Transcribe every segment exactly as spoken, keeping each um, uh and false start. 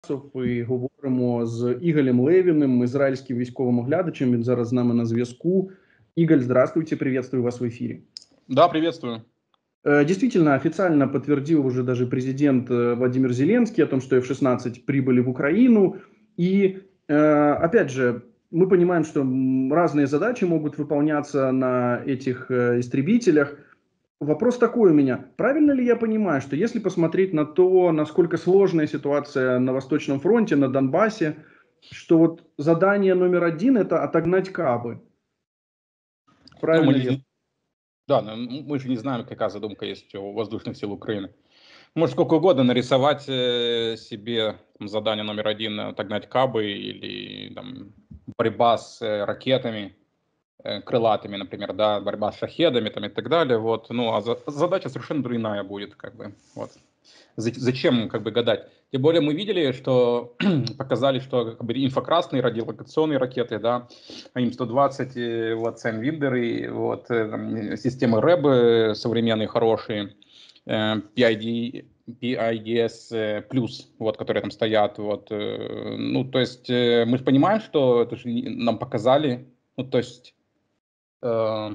І говоримо з Ігорем Левіним, израильским військовым оглядачем. Він зараз з нами на зв'язку. Игорь, здравствуйте, приветствую вас в эфире. Да, приветствую. Действительно, официально подтвердил уже даже президент Владимир Зеленский о том, что эф шестнадцать прибыли в Украину. И, опять же, мы понимаем, что разные задачи могут выполняться на этих истребителях. Вопрос такой у меня. Правильно ли я понимаю, что если посмотреть на то, насколько сложная ситуация на Восточном фронте, на Донбассе, что вот задание номер один – это отогнать кабы? Правильно ну, мы ли? Не, да, мы же не знаем, какая задумка есть у воздушных сил Украины. Может, сколько угодно нарисовать себе там, задание номер один – отогнать кабы или там, борьба с ракетами крылатыми, например, да, борьба с шахедами там, и так далее. Вот. Ну, а за, задача совершенно иная будет, как бы. Вот. Зачем как бы гадать? Тем более мы видели, что показали, что как бы, инфракрасные радиолокационные ракеты, да, АИМ сто двадцать, вот, Сен-Виндеры, вот, там, системы РЭБ современные, хорошие, пи ай ди, пи ай ди эс плюс, вот, которые там стоят, вот, ну, то есть мы же понимаем, что это же нам показали, ну, то есть э,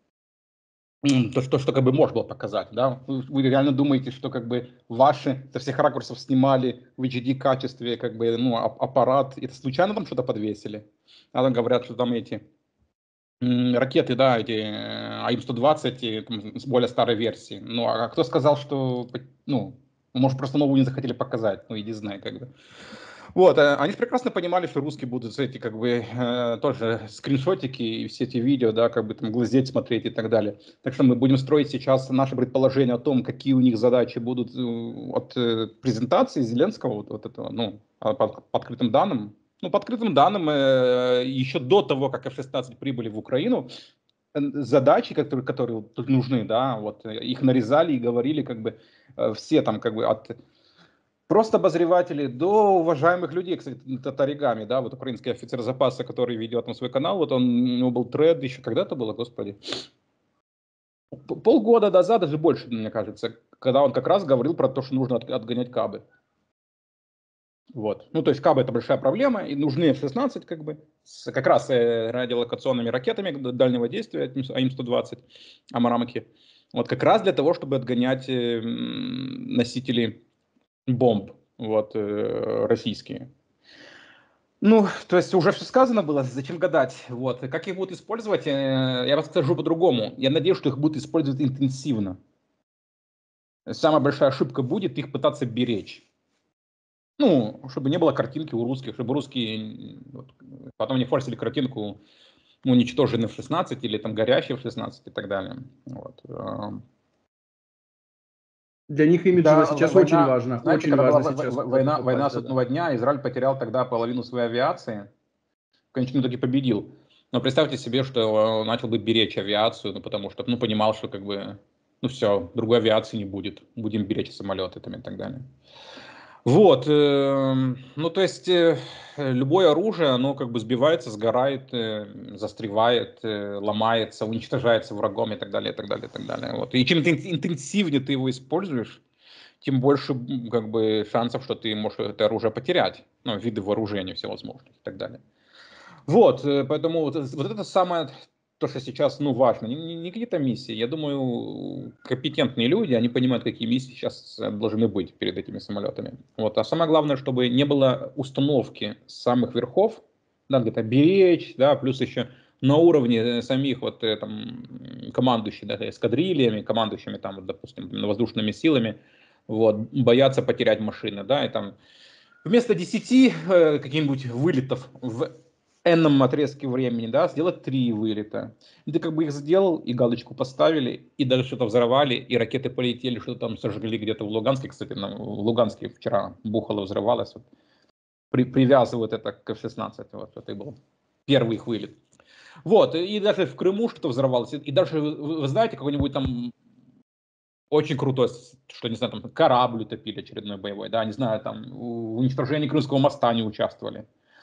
то, что, что как бы можно было показать, да? Вы, вы реально думаете, что как бы ваши со всех ракурсов снимали в эйч ди качестве как бы, ну, аппарат, это случайно там что-то подвесили? А там говорят, что там эти м, ракеты, да, эти АИМ сто двадцать и, там, с более старой версии. Ну, а кто сказал, что, ну, может, просто новую не захотели показать, ну, иди знай, как бы. Вот, они же прекрасно понимали, что русские будут эти, как бы, э, тоже скриншотики и все эти видео, да, как бы там глазеть, смотреть и так далее. Так что мы будем строить сейчас наши предположения о том, какие у них задачи будут от э, презентации Зеленского, вот, вот этого, ну, по, по открытым данным. Ну, по открытым данным, э, еще до того, как эф шестнадцать прибыли в Украину, задачи, которые, которые тут нужны, да, вот, их нарезали и говорили, как бы, э, все там, как бы, от... Просто обозреватели до уважаемых людей, кстати, Татаригами, да, вот украинский офицер запаса, который ведет на свой канал, вот он, у него был тред еще когда-то было, господи, полгода назад, даже больше, мне кажется, когда он как раз говорил про то, что нужно отгонять кабы. Вот. Ну, то есть кабы — это большая проблема, и нужны эф шестнадцать, как бы, с как раз э, радиолокационными ракетами дальнего действия, АИМ сто двадцать, Амарамки, вот как раз для того, чтобы отгонять э, носители бомб, вот, э, российские. Ну, то есть уже все сказано было, зачем гадать, вот, как их будут использовать, э, я вам скажу по-другому, я надеюсь, что их будут использовать интенсивно. Самая большая ошибка будет их пытаться беречь. Ну, чтобы не было картинки у русских, чтобы русские вот, потом не форсили картинку, ну, уничтоженный эф шестнадцать или там горящий эф шестнадцать и так далее, вот. Для них имиджево да, сейчас война, очень важно. Знаете, очень когда важно была сейчас война, война судного да. дня, Израиль потерял тогда половину своей авиации, в конечном итоге победил. Но представьте себе, что он начал бы беречь авиацию, ну, потому что, ну, понимал, что как бы, ну, все, другой авиации не будет, будем беречь самолеты там, и так далее. Вот, э, ну, то есть, э, любое оружие, оно как бы сбивается, сгорает, э, застревает, э, ломается, уничтожается врагом и так далее, и так далее, и так далее. Вот. И чем ты интенсивнее ты его используешь, тем больше как бы шансов, что ты можешь это оружие потерять, ну, виды вооружения всевозможных и так далее. Вот, поэтому вот, вот это самое, то, что сейчас, ну, важно, не, не, не какие-то миссии. Я думаю, компетентные люди, они понимают, какие миссии сейчас должны быть перед этими самолетами. Вот, а самое главное, чтобы не было установки с самых верхов, да, где-то беречь, да, плюс еще на уровне самих вот там командующих, да, эскадрильями, командующими там, вот, допустим, воздушными силами, вот, боятся потерять машины, да, и там вместо десяти э, каких-нибудь вылетов в энном отрезке времени, да, сделать три вылета. И ты как бы их сделал, и галочку поставили, и даже что-то взорвали, и ракеты полетели, что-то там сожгли где-то в Луганске, кстати, в Луганске вчера бухало, взрывалось, вот, при, привязывают это к эф шестнадцать, вот, это и был первый их вылет. Вот, и даже в Крыму что-то взорвалось, и даже, вы, вы знаете, какой-нибудь там очень крутой, что, не знаю, там корабль утопили очередной боевой, да, не знаю, там в уничтожении Крымского моста не участвовали.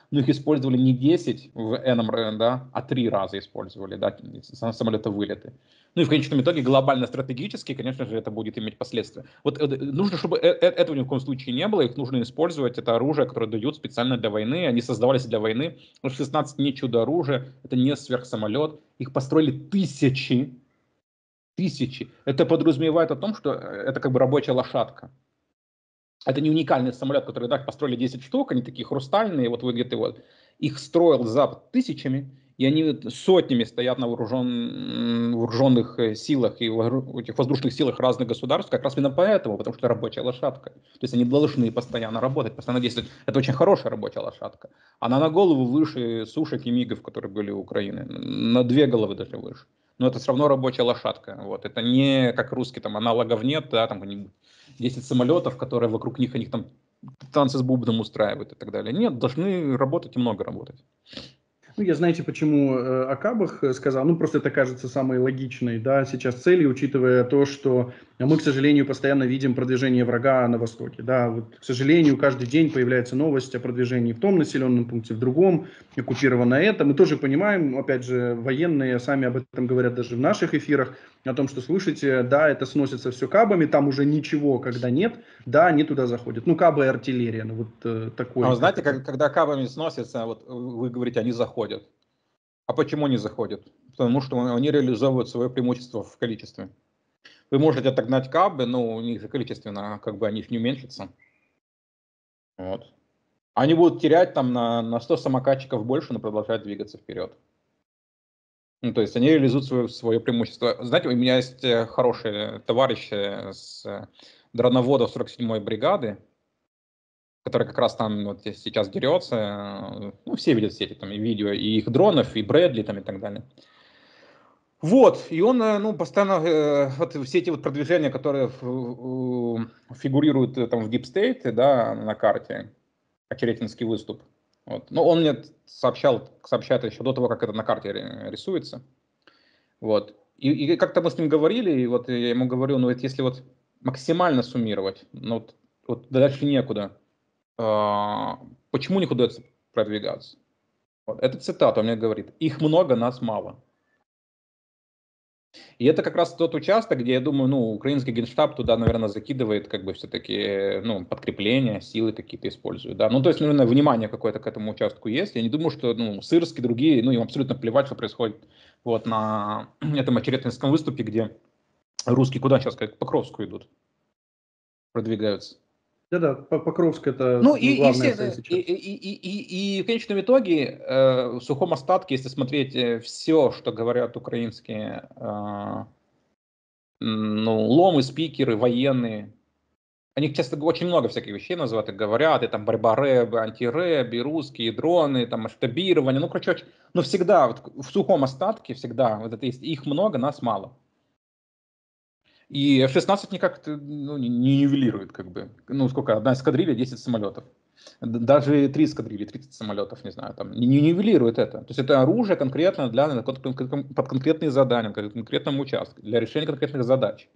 но их использовали не десять в N, да, а три раза использовали, да, самолеты вылеты. Ну и в конечном итоге глобально стратегически, конечно же, это будет иметь последствия. Вот нужно, чтобы этого ни в коем случае не было, их нужно использовать, это оружие, которое дают специально для войны, они создавались для войны, эф шестнадцать не чудо-оружие, это не сверхсамолет, их построили тысячи, тысячи. Это подразумевает о том, что это как бы рабочая лошадка. Это не уникальный самолет, который так построили десять штук, они такие хрустальные, вот вы где-то вот. Их строил Запад тысячами, и они сотнями стоят на вооружен, вооруженных силах и в этих воздушных силах разных государств, как раз именно поэтому, потому что рабочая лошадка. То есть они должны постоянно работать, постоянно действовать. Это очень хорошая рабочая лошадка. Она на голову выше сушек и мигов, которые были у Украины. На две головы даже выше. Но это все равно рабочая лошадка. Вот. Это не как русский, там аналогов нет, да, там десять самолетов, которые вокруг них, они там танцы с бубном устраивают и так далее. Нет, должны работать и много работать. Ну, я, знаете, почему э, о кабах сказал? Ну, просто это кажется самой логичной, да, сейчас целью, учитывая то, что мы, к сожалению, постоянно видим продвижение врага на востоке, да, вот, к сожалению, каждый день появляется новость о продвижении в том населенном пункте, в другом, оккупировано это. Мы тоже понимаем, опять же, военные сами об этом говорят даже в наших эфирах, о том, что, слушайте, да, это сносится все кабами, там уже ничего, когда нет, да, они туда заходят. Ну, кабы и артиллерия, ну, вот э, такой. А вы знаете, как, когда кабами сносятся, вот вы говорите, они заходят. А почему они заходят? Потому что они реализовывают свое преимущество в количестве. Вы можете отогнать кабы, но у них же количественно, как бы они не уменьшатся. Вот. Они будут терять там на, на сто самокатчиков больше, но продолжать двигаться вперед. Ну, то есть они реализуют свое, свое преимущество. Знаете, у меня есть хороший товарищ с дроноводов сорок седьмой бригады, который как раз там вот сейчас дерется. Ну, все видят все эти там и видео, и их дронов, и Брэдли там и так далее. Вот, и он, ну, постоянно, вот все эти вот продвижения, которые фигурируют там в Deep State, да, на карте, Очеретинский выступ, вот. Но он мне сообщал, сообщает еще до того, как это на карте рисуется. Вот. И, и как-то мы с ним говорили, и вот я ему говорю, ну, вот если вот максимально суммировать, ну, вот, вот дальше некуда, а, почему не удается продвигаться? Вот. Это цитата, он мне говорит, их много, нас мало. И это как раз тот участок, где, я думаю, ну, украинский генштаб туда, наверное, закидывает, как бы, все-таки, ну, подкрепления, силы какие-то используют, да. Ну, то есть, наверное, внимание какое-то к этому участку есть. Я не думаю, что, ну, Сырский, другие, ну, им абсолютно плевать, что происходит вот на этом Очеретинском выступе, где русские куда сейчас, как к Покровску идут, продвигаются. Да-да, Покровск это Ну и, и, главная все, цель и, сейчас. и, и, и, и в конечном итоге э, в сухом остатке, если смотреть э, все, что говорят украинские э, ну, ломы, спикеры, военные, они часто очень много всяких вещей называют и говорят, и там борьба рэб, антирэб, и русские дроны, там масштабирование, ну, короче, но всегда вот в сухом остатке, всегда, вот это есть, их много, нас мало. И эф шестнадцать никак ну, не нивелирует, как бы, ну, сколько, одна эскадрилья, десять самолетов. Даже три эскадрильи, тридцать самолетов, не знаю, там, не, не нивелирует это. То есть это оружие конкретно для, под конкретные задания, к конкретному участку, для решения конкретных задач.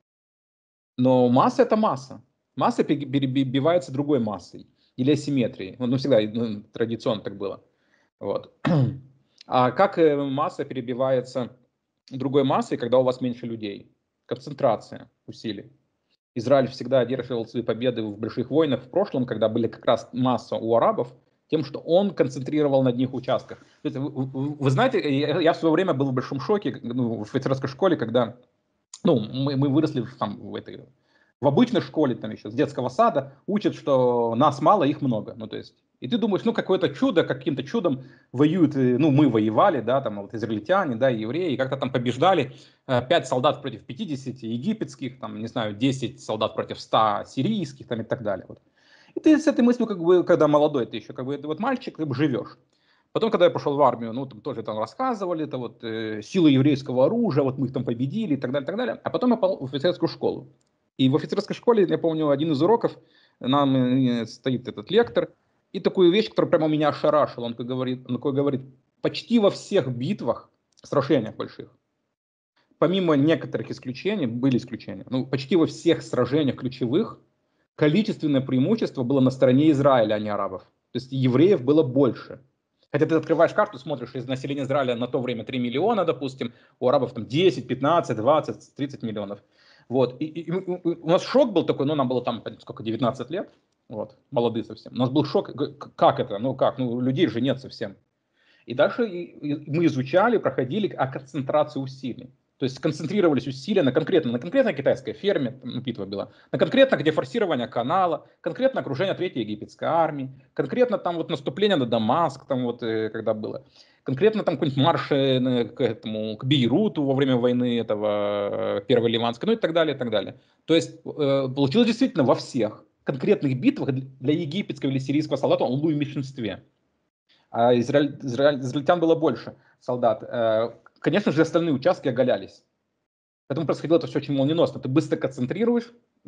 Но масса это масса. Масса перебивается другой массой или асимметрией. Ну, всегда ну, традиционно так было. Вот. А как масса перебивается другой массой, когда у вас меньше людей? Концентрация усилий. Израиль всегда одерживал свои победы в больших войнах в прошлом, когда были как раз масса у арабов, тем, что он концентрировал на одних участках. Вы, вы, вы знаете, я, я в свое время был в большом шоке ну, в офицерской школе, когда ну, мы, мы выросли там, в этой... В обычной школе, там еще с детского сада, учат, что нас мало, их много. Ну, то есть, и ты думаешь, ну, какое-то чудо, каким-то чудом воюют, ну, мы воевали, да, там, вот, израильтяне, да, евреи, и как-то там побеждали пять солдат против пятидесяти египетских, там, не знаю, десять солдат против ста сирийских, там, и так далее. Вот. И ты с этой мыслью, как бы, когда молодой, ты еще, как бы, вот мальчик, как бы, живешь. Потом, когда я пошел в армию, ну, там тоже там рассказывали, это вот э, силы еврейского оружия, вот мы их там победили и так далее, и так далее. А потом я попал в офицерскую школу. И в офицерской школе, я помню, один из уроков, нам э, стоит этот лектор, и такую вещь, которая прямо меня ошарашила, он такой говорит, он такой говорит, почти во всех битвах, сражениях больших, помимо некоторых исключений, были исключения, ну, почти во всех сражениях ключевых, количественное преимущество было на стороне Израиля, а не арабов. То есть евреев было больше. Хотя ты открываешь карту, смотришь, из населения Израиля на то время три миллиона, допустим, у арабов там десять, пятнадцать, двадцать, тридцать миллионов. Вот. И, и, и у нас шок был такой, ну, нам было там, сколько, девятнадцать лет, вот, молодые совсем. У нас был шок, как это, ну как, ну, людей же нет совсем. И дальше мы изучали, проходили о концентрации усилий. То есть концентрировались усилия на конкретно, на конкретной китайской ферме, там, битва была, на конкретно где форсирование канала, конкретно окружение Третьей египетской армии, конкретно там вот наступление на Дамаск, там вот когда было, конкретно там какой-нибудь марш к, этому, к Бейруту во время войны этого Первой Ливанской, ну и так далее, и так далее. То есть получилось действительно во всех конкретных битвах для египетского или сирийского солдата он был в меньшинстве. А израиль, израиль, израильтян было больше солдат. Конечно же, остальные участки оголялись. Поэтому происходило это все очень молниеносно. Ты быстро концентрируешь,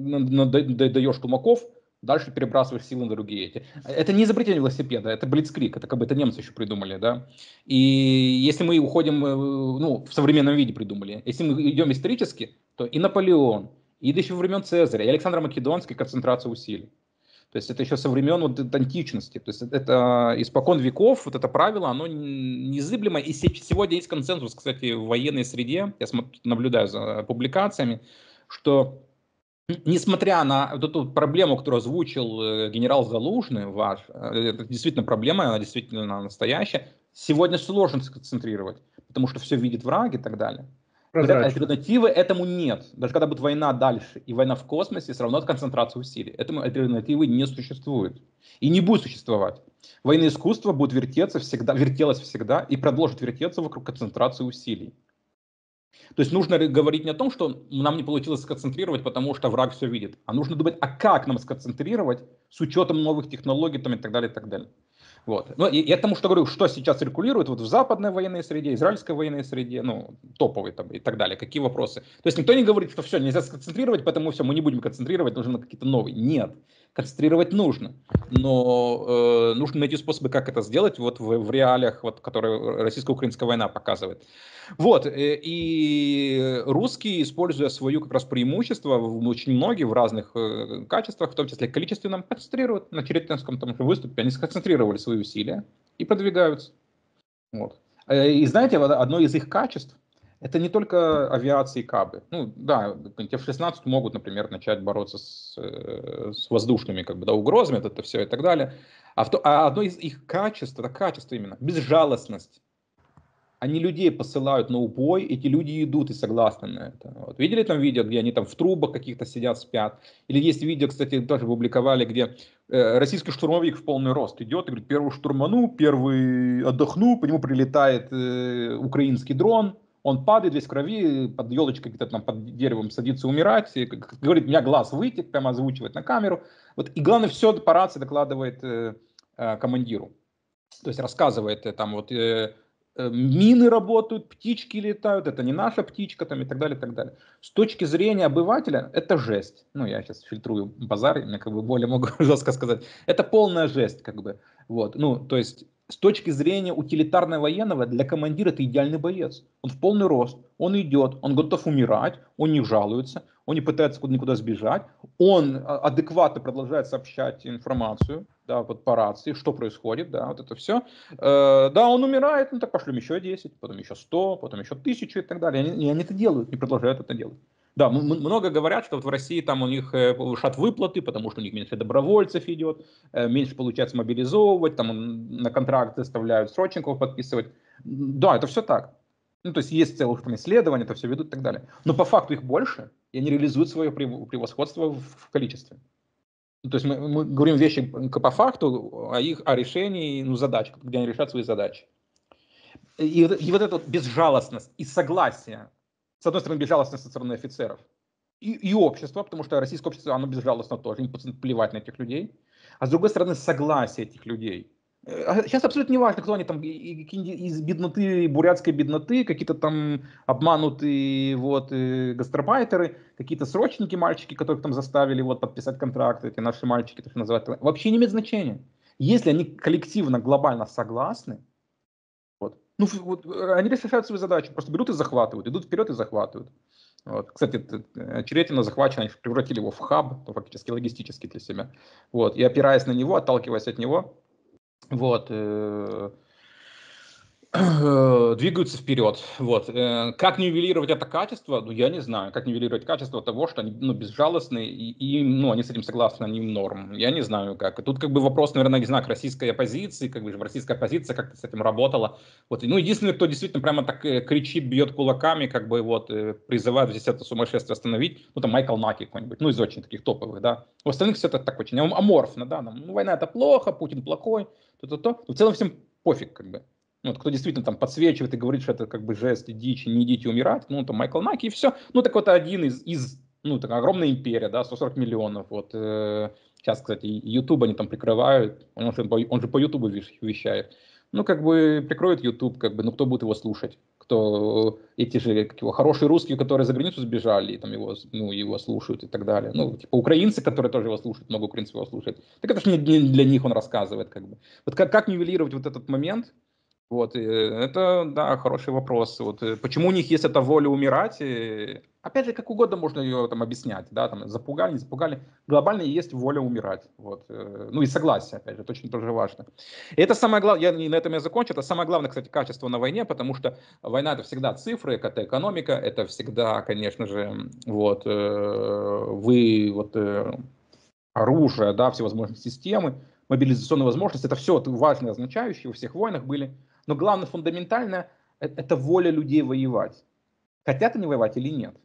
даешь тумаков, дальше перебрасываешь силы на другие эти. Это не изобретение велосипеда, это блицкриг, это как бы это немцы еще придумали, да. И если мы уходим, ну, в современном виде придумали, если мы идем исторически, то и Наполеон, и еще во времен Цезаря, и Александра Македонская концентрация усилий. То есть это еще со времен вот античности. То есть это испокон веков, вот это правило, оно незыблемо. И сегодня есть консенсус, кстати, в военной среде, я наблюдаю за публикациями, что несмотря на вот эту проблему, которую озвучил генерал Залужный ваш, это действительно проблема, она действительно настоящая, сегодня сложно сконцентрировать, потому что все видит враг и так далее. Говорят, альтернативы этому нет. Даже когда будет война дальше и война в космосе, все равно это концентрация усилий. Этому альтернативы не существует. И не будет существовать. Военное искусство будет вертеться всегда, вертелось всегда и продолжит вертеться вокруг концентрации усилий. То есть нужно говорить не о том, что нам не получилось сконцентрировать, потому что враг все видит, а нужно думать, а как нам сконцентрировать с учетом новых технологий там, и так далее, и так далее. Вот. Ну, и я тому, что говорю, что сейчас циркулирует вот в западной военной среде, израильской военной среде, ну, топовой там и так далее, какие вопросы. То есть никто не говорит, что все, нельзя сконцентрировать, поэтому все, мы не будем концентрировать, нужны какие-то новые. Нет, концентрировать нужно, но э, нужно найти способы, как это сделать вот в, в реалиях, вот, которые российско-украинская война показывает. Вот, и русские, используя свое как раз преимущество, очень многие в разных качествах, в том числе количественном, концентрируют на Черетинском там выступе, они сконцентрировали свои усилия и продвигаются. Вот. И знаете, одно из их качеств, это не только авиация и кабы. Ну да, эф шестнадцать могут, например, начать бороться с, с воздушными как бы, да, угрозами, это все и так далее. А, в то, а одно из их качеств, это качество именно, безжалостность. Они людей посылают на убой, эти люди идут и согласны на это. Вот. Видели там видео, где они там в трубах каких-то сидят, спят? Или есть видео, кстати, тоже публиковали, где э, российский штурмовик в полный рост идет и говорит, первый штурману, первый отдохну, по нему прилетает э, украинский дрон, он падает весь в крови, под елочкой где-то там под деревом садится умирать, и, как, говорит, у меня глаз вытек, прямо озвучивает на камеру. Вот. И главное, все по рации докладывает э, э, командиру. То есть рассказывает э, там вот... Э, мины работают, птички летают, это не наша птичка там и так далее, и так далее. С точки зрения обывателя это жесть. Ну, я сейчас фильтрую базар, мне как бы более могу жестко сказать. Это полная жесть, как бы. Вот. Ну, то есть, с точки зрения утилитарного военного, для командира это идеальный боец. Он в полный рост, он идет, он готов умирать, он не жалуется, он не пытается никуда сбежать, он адекватно продолжает сообщать информацию, да, вот по рации, что происходит, да, вот это все. Э, да, он умирает, ну так пошлем еще десять, потом еще сто, потом еще тысячу и так далее. И они, и они это делают, не продолжают это делать. Да, много говорят, что вот в России там у них повышат выплаты, потому что у них меньше добровольцев идет, меньше получается мобилизовывать, там на контракт заставляют срочников подписывать. Да, это все так. Ну, то есть есть целых там исследования, это все ведут и так далее. Но по факту их больше, и они реализуют свое превосходство в количестве. Ну, то есть мы, мы говорим вещи по факту, о их о решении, ну, задач, где они решают свои задачи. И, и вот эта вот безжалостность и согласие, с одной стороны, безжалостность со стороны офицеров, и, и общество, потому что российское общество, оно безжалостно тоже, им плевать на этих людей, а с другой стороны, согласие этих людей. Сейчас абсолютно не важно, кто они там, из бедноты, бурятской бедноты, какие-то там обманутые вот, гастарбайтеры, какие-то срочники, мальчики, которых там заставили вот, подписать контракты, эти наши мальчики, так называют, вообще не имеет значения. Если они коллективно, глобально согласны, вот, ну, вот, они решают свою задачу, просто берут и захватывают, идут вперед и захватывают. Вот. Кстати, Черетино захвачено, они превратили его в хаб, фактически логистически для себя. Вот. И опираясь на него, отталкиваясь от него, Вот. э, двигаются вперед. Вот. Э, Как нивелировать это качество? Ну, я не знаю. Как нивелировать качество того, что они ну, безжалостны, и, и ну, они с этим согласны, они им норм. Я не знаю как. Тут как бы вопрос, наверное, не знаю, к российской оппозиции, как бы же российская оппозиция как-то с этим работала. Вот. Ну, единственный, кто действительно прямо так э, кричит, бьет кулаками, как бы вот э, призывает здесь это сумасшествие остановить, ну, там Майкл Наки какой-нибудь, ну, из очень таких топовых, да. У остальных все это так очень ам- аморфно, да. Там, ну, война это плохо, Путин плохой, то-то-то. В целом всем пофиг, как бы. Ну, вот кто действительно там подсвечивает и говорит, что это как бы жест, идите, не идите умирать, ну, там Майкл Наки и все. Ну, так вот один из, из ну, такая огромная империя, да, сто сорок миллионов. Вот э, сейчас, кстати, YouTube они там прикрывают, он же, по- он же по YouTube вещает. Ну, как бы прикроют YouTube, как бы, ну, кто будет его слушать? Кто эти же, как его, хорошие русские, которые за границу сбежали, и там его, ну, его слушают и так далее. Ну, типа украинцы, которые тоже его слушают, много украинцев его слушают. Так это же не не для них он рассказывает, как бы. Вот как, как нивелировать вот этот момент? Вот, э, это, да, хороший вопрос. Вот, э, почему у них есть эта воля умирать? И, опять же, как угодно можно ее там объяснять, да, там, запугали, не запугали. Глобально есть воля умирать. Вот, э, ну и согласие, опять же, это очень тоже важно. И это самое главное, я не на этом я закончу, это самое главное, кстати, качество на войне, потому что война это всегда цифры, это экономика, это всегда, конечно же, вот, э, вы, вот, э, оружие, да, всевозможные системы, мобилизационные возможности, это все важные, означающие во всех войнах были. Но главное, фундаментальное, э- это воля людей воевать. Хотят они воевать или нет.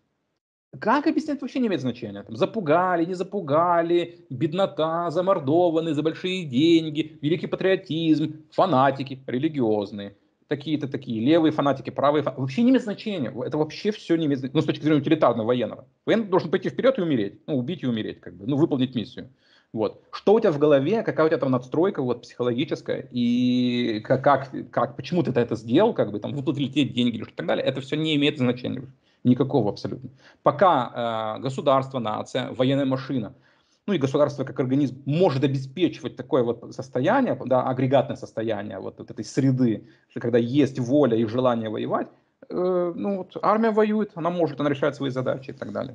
Как объяснять, вообще не имеет значения. Там, запугали, не запугали, беднота, замордованные за большие деньги, великий патриотизм, фанатики религиозные. Такие-то такие, левые фанатики, правые фанатики. Вообще не имеет значения. Это вообще все не имеет значения. Ну, с точки зрения утилитарного военного. Военный должен пойти вперед и умереть. Ну, убить и умереть, как бы. Ну, выполнить миссию. Вот. Что у тебя в голове, какая у тебя там надстройка вот, психологическая, и как, как, как, почему ты это сделал, как бы, там, выплатили тебе деньги или что-то так далее, это все не имеет значения. Никакого абсолютно. Пока э, государство, нация, военная машина, ну и государство как организм может обеспечивать такое вот состояние, да, агрегатное состояние вот, вот этой среды, что когда есть воля и желание воевать, э, ну вот армия воюет, она может, она решает свои задачи и так далее.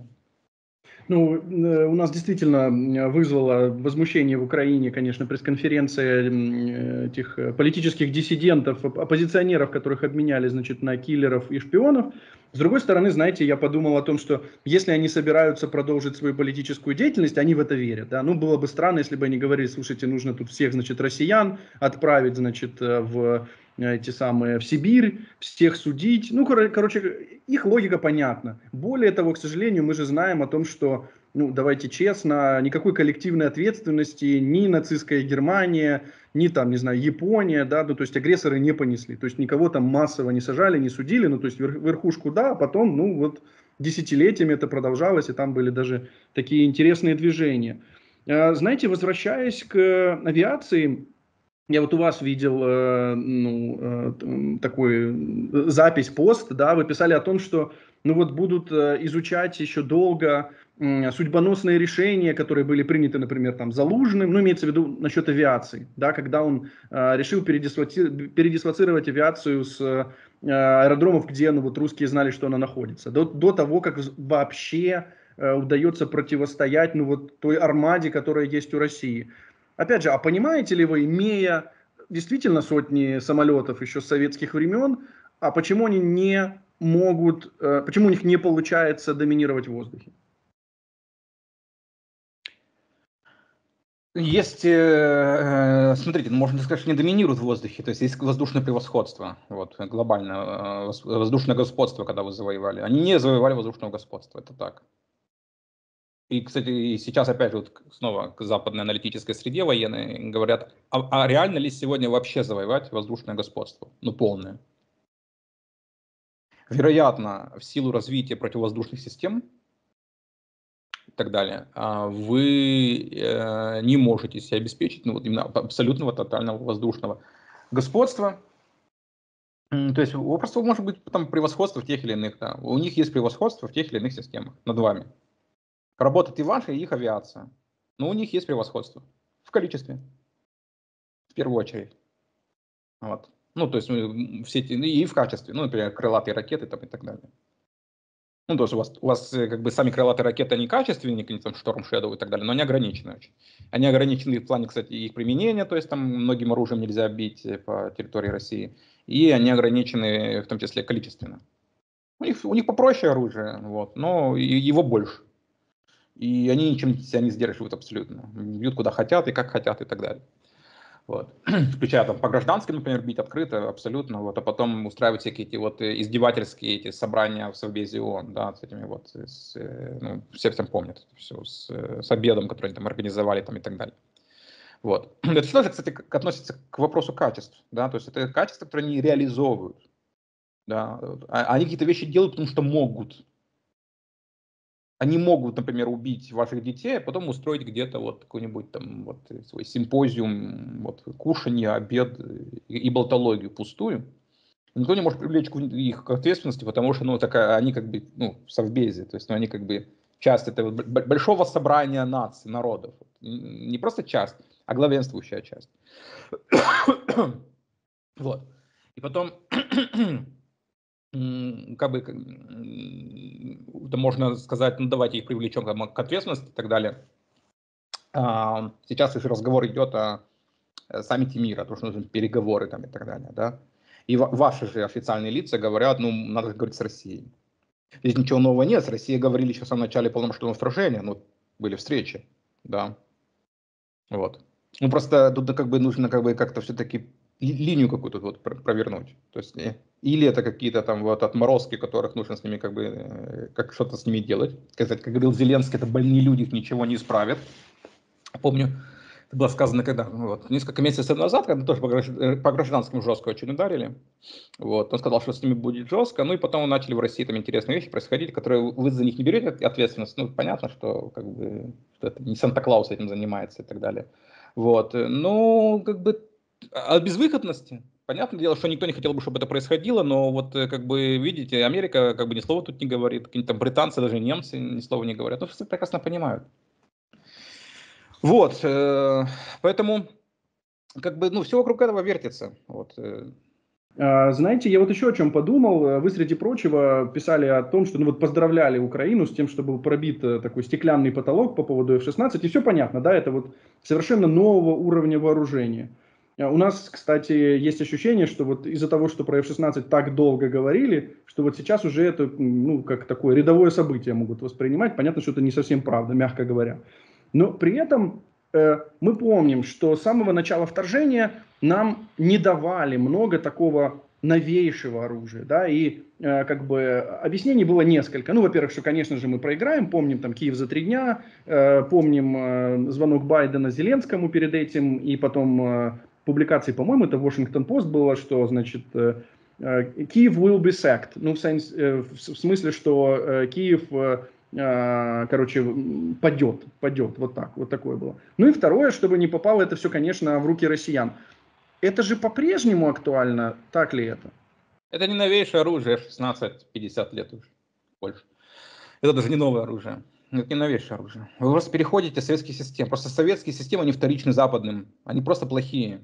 Ну, э, у нас действительно м, вызвала возмущение в Украине, конечно, пресс-конференция м, э, этих э, политических диссидентов, оп- оппозиционеров, которых обменяли, значит, на киллеров и шпионов. С другой стороны, знаете, я подумал о том, что если они собираются продолжить свою политическую деятельность, они в это верят, да. Ну, было бы странно, если бы они говорили, слушайте, нужно тут всех, значит, россиян отправить, значит, э, в эти самые в Сибирь, всех судить. Ну, кор- короче, их логика понятна. Более того, к сожалению, мы же знаем о том, что, ну, давайте честно, никакой коллективной ответственности ни нацистская Германия, ни там, не знаю, Япония, да, ну, то есть агрессоры не понесли. То есть никого там массово не сажали, не судили, ну, то есть верх, верхушку, да, а потом, ну, вот десятилетиями это продолжалось, и там были даже такие интересные движения. А, знаете, возвращаясь к авиации, я вот у вас видел э, ну, э, такую запись, пост, да, вы писали о том, что ну вот будут э, изучать еще долго м, судьбоносные решения, которые были приняты, например, там Залужным, ну имеется в виду насчет авиации, да, когда он э, решил передислоци- передислоцировать авиацию с э, аэродромов, где ну вот русские знали, что она находится, до, до того, как вообще э, удается противостоять ну вот той армаде, которая есть у России. Опять же, а понимаете ли вы, имея действительно сотни самолетов еще с советских времен, а почему они не могут, э, почему у них не получается доминировать в воздухе? Есть, э, э, смотрите, ну, можно сказать, что не доминируют в воздухе, то есть есть воздушное превосходство, вот, глобальное э, вос- воздушное господство, когда вы завоевали. Они не завоевали воздушного господства, это так. И, кстати, и сейчас опять же вот к- снова к западной аналитической среде военной говорят, а, а реально ли сегодня вообще завоевать воздушное господство? Ну, полное. Вероятно, в силу развития противовоздушных систем и так далее, а, вы э, не можете себе обеспечить ну, вот именно абсолютного тотального воздушного господства. М, То есть у просто может быть там превосходство в тех или иных, да, у них есть превосходство в тех или иных системах над вами. Работает и ваша, и их авиация. Но у них есть превосходство в количестве, в первую очередь. Вот. Ну, то есть м, все эти, ну, и в качестве, ну, например, крылатые ракеты там, и так далее. Ну, то есть у вас, у вас э, как бы сами крылатые ракеты, они качественные, какие-нибудь там Storm Shadow и так далее, но они ограничены очень. Они ограничены в плане, кстати, их применения, то есть там многим оружием нельзя бить э, по территории России, и они ограничены в том числе количественно. У них, у них попроще оружие, вот, но и- его больше. И они ничем себя не сдерживают абсолютно. Бьют куда хотят и как хотят и так далее. Вот. Включая там по гражданским, например, бить открыто, абсолютно, вот, а потом устраивать всякие эти вот э, издевательские эти собрания в Совбезе ООН, да, с этими вот, с, э, ну, все всем помнят это все, с, э, с обедом, который они там организовали там и так далее. Вот. Это тоже, кстати, к- относится к вопросу качеств, да, то есть это качества, которые они реализовывают, да, вот. А- они какие-то вещи делают, потому что могут. Они могут, например, убить ваших детей, а потом устроить где-то вот какой-нибудь там вот э, свой симпозиум, вот кушанье, обед э, и, и болтологию пустую. Никто не может привлечь к- их к ответственности, потому что, ну, такая, они как бы, ну, в совбезе, то есть, ну, они как бы часть этого б- б- большого собрания наций, народов. Н- Не просто часть, а главенствующая часть. Вот. И потом, м, как бы, к- м, да можно сказать, ну, давайте их привлечем к к ответственности и так далее. А, Сейчас уже разговор идет о э, саммите мира, то, что нужны переговоры там и так далее, да. И ва- ваши же официальные лица говорят, ну, надо говорить с Россией. Здесь ничего нового нет, с Россией говорили еще в самом начале полномасштабного вторжения, ну, были встречи, да, вот. Ну, просто тут как бы нужно как бы как-то все-таки линию какую-то вот пр- провернуть. То есть, э, или это какие-то там вот отморозки, которых нужно с ними как бы, э, как что-то с ними делать. Сказать, как говорил Зеленский, это больные люди, их ничего не исправят. Помню, это было сказано когда, ну, вот, несколько месяцев назад, когда тоже по, гражд- э, по гражданским жестко очень ударили. Вот, он сказал, что с ними будет жестко, ну и потом начали в России там интересные вещи происходить, которые вы за них не берете ответственность. Ну, понятно, что как бы что это не Санта-Клаус этим занимается и так далее. Вот, э, ну, как бы о безвыходности. Понятное дело, что никто не хотел бы, чтобы это происходило, но вот э, как бы видите, Америка как бы ни слова тут не говорит, какие-то там британцы, даже немцы ни слова не говорят. Ну, все прекрасно понимают. Вот, э, поэтому как бы, ну, все вокруг этого вертится. Вот. э. А, Знаете, я вот еще о чем подумал. Э, Вы, среди прочего, писали о том, что ну вот поздравляли Украину с тем, что был пробит э, такой стеклянный потолок по поводу эф шестнадцать. И все понятно, да, это вот совершенно нового уровня вооружения. А У нас, кстати, есть ощущение, что вот из-за того, что про эф шестнадцать так долго говорили, что вот сейчас уже это, м, ну, как такое рядовое событие могут воспринимать. Понятно, что это не совсем правда, мягко говоря. Но при этом э, мы помним, что с самого начала вторжения нам не давали много такого новейшего оружия, да, и э, как бы объяснений было несколько. Ну, во-первых, что, конечно же, мы проиграем, помним там Киев за три дня, э, помним э, звонок Байдена Зеленскому перед этим, и потом э, публикации, по-моему, это Washington Post было, что, значит, э, э, Киев will be sacked, ну, в, сенс, э, в, в смысле, что э, Киев э, э, короче, падет, падет, вот так, вот такое было. Ну и второе, чтобы не попало это все, конечно, в руки россиян. Это же по-прежнему актуально, так ли это? Это не новейшее оружие, эф шестнадцать пятьдесят лет уже, больше. Это даже не новое оружие. Это не новейшее оружие. Вы просто переходите в советские системы. Просто советские системы, они вторичны западным. Они просто плохие.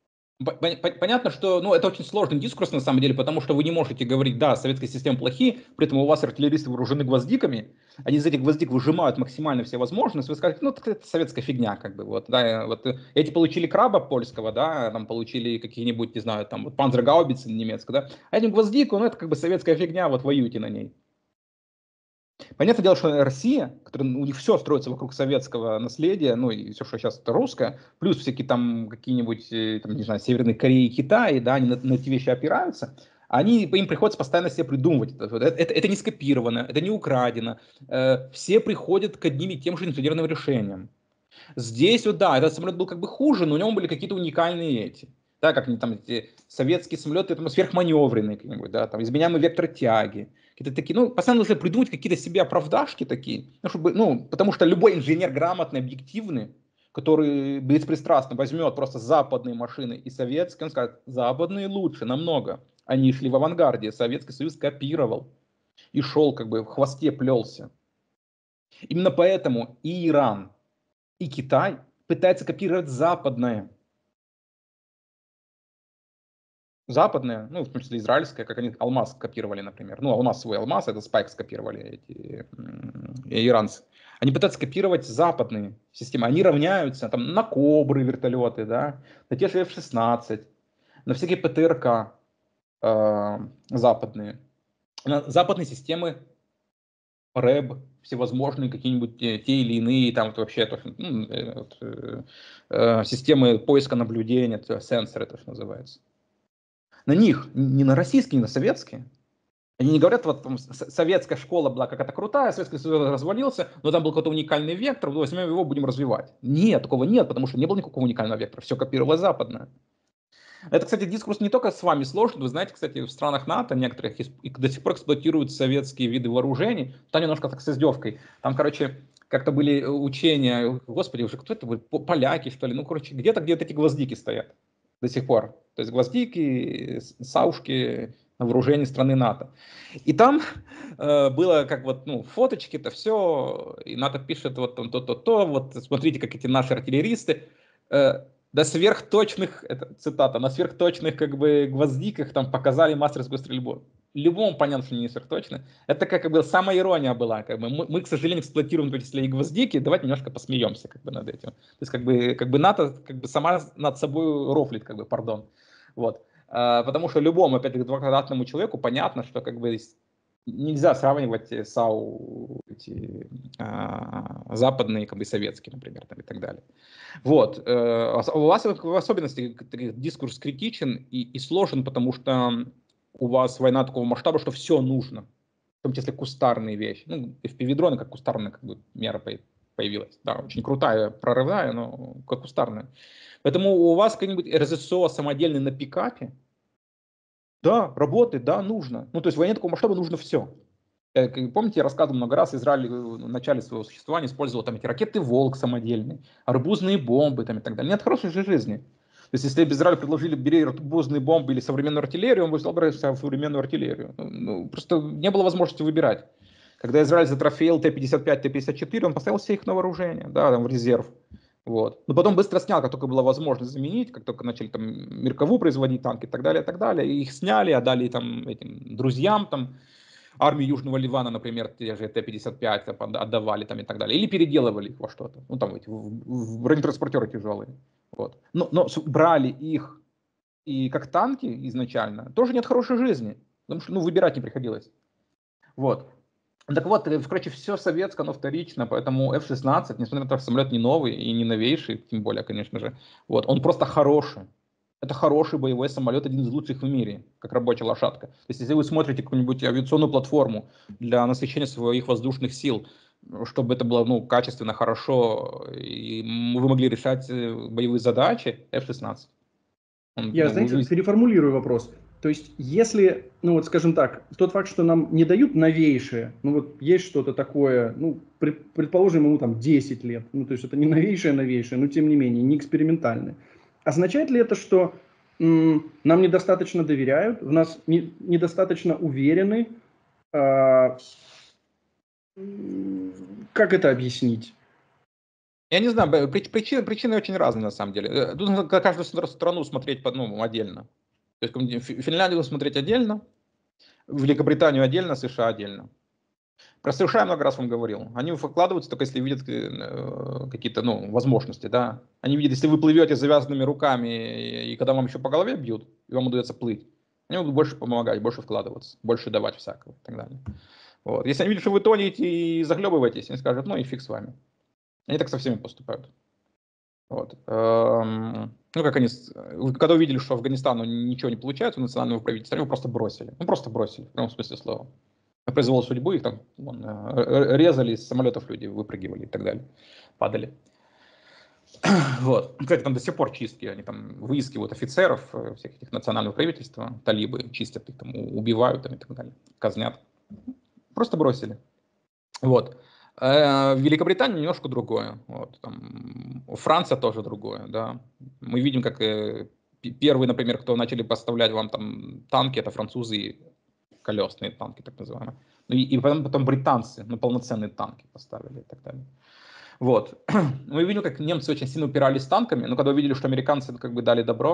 Понятно, что ну, это очень сложный дискурс на самом деле, потому что вы не можете говорить, да, советские системы плохие, при этом у вас артиллеристы вооружены гвоздиками, они из этих гвоздик выжимают максимально все возможности, вы скажете, ну, это советская фигня, как бы, вот, да, вот, эти получили краба польского, да, там получили какие-нибудь, не знаю, там, вот, панцергаубицы немецкого, да, а этим гвоздику, ну, это как бы советская фигня, вот, воюйте на ней. Понятное дело, что Россия, которая, ну, у них все строится вокруг советского наследия, ну и все, что сейчас это русское, плюс всякие там какие-нибудь, э, там, не знаю, Северной Кореи, Китай, да, они на, на эти вещи опираются, они, им приходится постоянно себе придумывать. Это, это, это, это не скопировано, это не украдено. Э, все приходят к одним и тем же инженерным решениям. Здесь вот, да, этот самолет был как бы хуже, но у него были какие-то уникальные эти. Да, как они там, эти советские самолеты, там, сверхманевренные какие-нибудь, да, там, изменяемые вектор тяги. Какие-то такие, ну, постоянно нужно придумать какие-то себе оправдашки такие, ну, чтобы, ну, потому что любой инженер грамотный, объективный, который беспристрастно возьмет просто западные машины и советские, он скажет, западные лучше намного. Они шли в авангарде, Советский Союз копировал и шел как бы в хвосте плелся. Именно поэтому и Иран, и Китай пытаются копировать западное. западные, ну, в том числе израильская, как они алмаз копировали, например. Ну, а у нас свой алмаз, это Spike скопировали эти э, иранцы. Они пытаются копировать западные системы. Они равняются там на Кобры вертолеты, да, на те же эф шестнадцать, на всякие ПТРК э, западные, на западные системы рэб, всевозможные какие-нибудь те, те или иные, там вот вообще то, ну, э, вот, э, э, системы поиска наблюдения, то, сенсоры, то, что называется. На них, не на российские, не на советские. Они не говорят, вот там, советская школа была какая-то крутая, Советский Союз развалился, но там был какой-то уникальный вектор, возьмем его, будем развивать. Нет, такого нет, потому что не было никакого уникального вектора, все копировалось западное. Это, кстати, дискурс не только с вами сложен. Вы знаете, кстати, в странах НАТО некоторых до сих пор эксплуатируют советские виды вооружений. Там немножко так с издевкой. Там, короче, как-то были учения, господи, уже кто это был, поляки, что ли? Ну, короче, где-то где-то эти гвоздики стоят до сих пор. То есть гвоздики, саушки на вооружении страны НАТО. И там э, было как вот, ну, фоточки, это все, и НАТО пишет вот там то-то-то, вот смотрите, как эти наши артиллеристы, э, до сверхточных, это цитата, на сверхточных как бы гвоздиках там показали мастерскую стрельбу. Любому понятно, что не сверхточно. Это как бы самая ирония была. Как бы мы, мы, к сожалению, эксплуатируем эти слои гвоздики, давайте немножко посмеемся как бы над этим. То есть как бы, как бы НАТО как бы сама над собой рофлит, как бы, пардон. Вот. А, потому что любому, опять-таки, двукратному человеку понятно, что как бы нельзя сравнивать САУ эти, а, западные, как бы советские, например, там, и так далее. Вот. У вас в особенности дискурс критичен и, и сложен, потому что у вас война такого масштаба, что все нужно, в том числе кустарные вещи. Ну, эф пи ви-дроны как кустарная как бы, мера появилась. Да, очень крутая, прорывная, но как кустарная. Поэтому у вас какой-нибудь эр эс эс о самодельный на пикапе, да, работает, да, нужно. Ну, то есть в войне такого масштаба нужно все. Помните, я рассказывал много раз, Израиль в начале своего существования использовал там эти ракеты «Волк» самодельные, арбузные бомбы там, и так далее. Нет хорошей же жизни. То есть, если бы Израилю предложили бери арбузные бомбы или современную артиллерию, он бы взял бы современную артиллерию. Ну, просто не было возможности выбирать. Когда Израиль затрофеил Т пятьдесят пять, Т пятьдесят четыре, он поставил все их на вооружение, да, там, в резерв. Вот. Но потом быстро снял, как только была возможность заменить, как только начали там Меркаву производить танки и так далее, и так далее. И их сняли, отдали там этим друзьям, там, армии Южного Ливана, например, те же Т пятьдесят пять отдавали там и так далее. Или переделывали их во что-то. Ну, там эти в бронетранспортеры тяжелые. Вот. Но, но брали их и как танки изначально, тоже нет хорошей жизни. Потому что, ну, выбирать не приходилось. Вот. Так вот, короче, все советское, но вторично, поэтому эф шестнадцать, несмотря на то, что самолет не новый и не новейший, тем более, конечно же, вот, он просто хороший. Это хороший боевой самолет, один из лучших в мире, как рабочая лошадка. То есть, если вы смотрите какую-нибудь авиационную платформу для насыщения своих воздушных сил, чтобы это было, ну, качественно, хорошо, и вы могли решать боевые задачи, эф шестнадцать. Он, Я, ну, знаете, вы... переформулирую вопрос. То есть, если, ну вот скажем так, тот факт, что нам не дают новейшее, ну вот есть что-то такое, ну, предположим, ему там десять лет, ну то есть это не новейшее-новейшее, но тем не менее, не экспериментальное. Означает ли это, что м, нам недостаточно доверяют, в нас не, недостаточно уверены? Э, как это объяснить? Я не знаю, причины, причины очень разные на самом деле. Тут нужно каждую страну смотреть по-одному, отдельно. То есть Финляндию смотреть отдельно, Великобританию отдельно, США отдельно. Про США я много раз вам говорил. Они выкладываются только если видят э, какие-то, ну, возможности, да. Они видят, если вы плывете с завязанными руками, и, и когда вам еще по голове бьют, и вам удается плыть, они будут больше помогать, больше вкладываться, больше давать всякого и так далее. Вот. Если они видят, что вы тонете и захлебываетесь, они скажут, ну и фиг с вами. Они так со всеми поступают. Вот. Эм, ну, как они, когда увидели, что Афганистану ничего не получается у национального правительства, они его просто бросили. Ну, просто бросили, в прямом смысле слова. На произвол судьбы их там вон, резали, из самолетов люди выпрыгивали и так далее, падали. Вот. Кстати, там до сих пор чистки, они там выискивают офицеров всех этих национального правительства, талибы чистят их, там, убивают там, и так далее, казнят. Просто бросили. Вот. В Великобритании немножко другое. Вот, там, Франция тоже другое. Да. Мы видим, как первые, например, кто начали поставлять вам там танки, это французы, колесные танки, так называемые. И, и потом, потом британцы, ну, полноценные танки поставили и так далее. Вот. Мы видим, как немцы очень сильно упирались с танками, но когда увидели, что американцы как бы дали добро,